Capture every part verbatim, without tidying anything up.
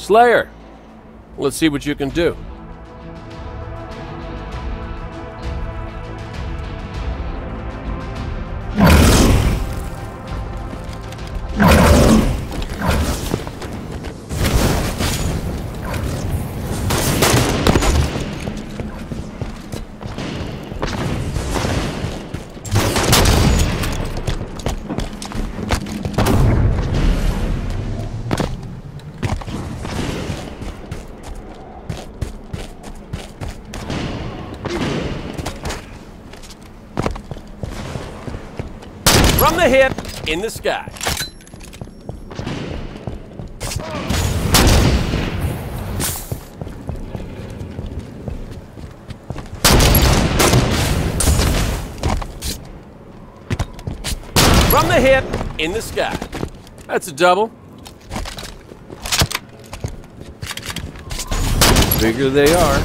Slayer. Let's see what you can do. From the hip, in the sky. From the hip, in the sky. That's a double. Bigger they are.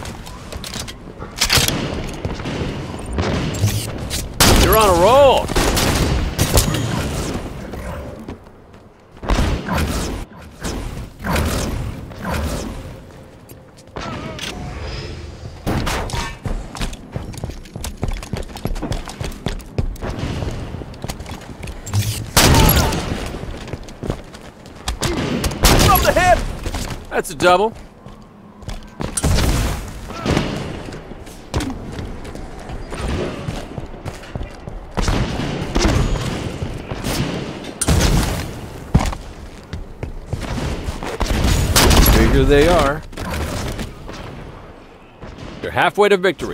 You're on a roll. That's a double. Bigger they are. You're halfway to victory.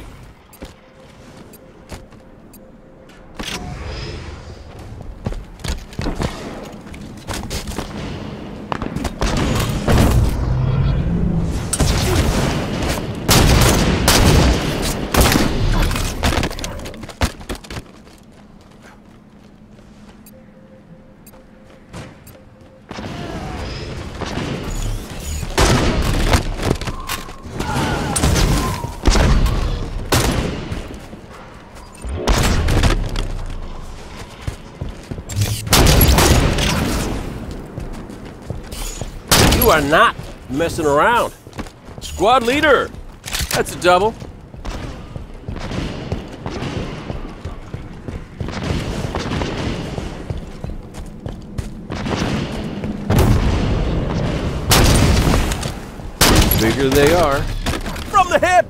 You are not messing around. Squad leader. That's a double. Bigger they are. From the hip.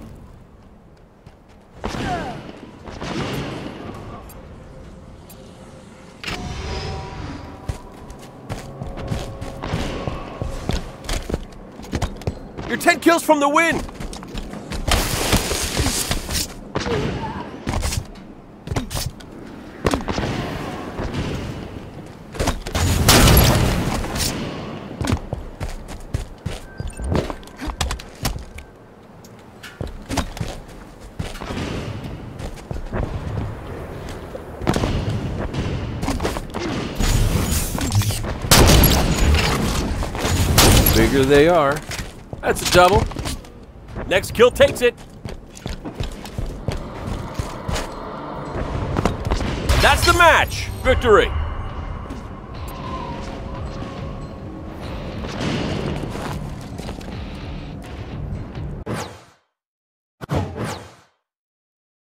You're ten kills from the win! Bigger they are. That's a double. Next kill takes it. That's the match. Victory.